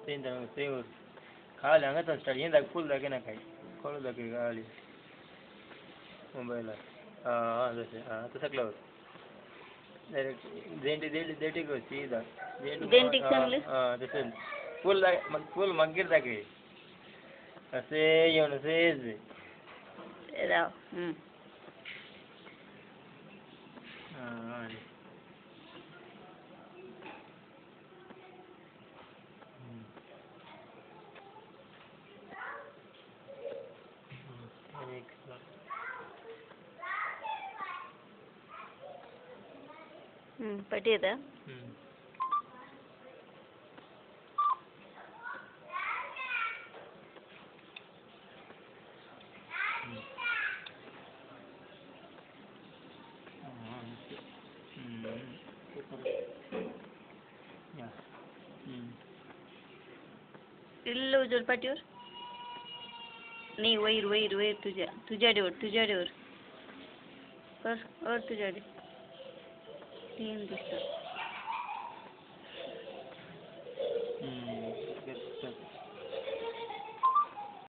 तीन जण सेवर खाली हंगत स्टार्ट यें फुल दागे ना काही कळू दागे खाली मोबाईल जसे तसं क्लास डायरेक्ट देटी को सीधा डेंटिक सांगले तसे फुल मग्गिर दागे असे येऊन असे राव पटियदा इल्लो उजोर पाटीवर नहीं वैर तुझ्या डेवर कर और तुझ्या 3 दिसतात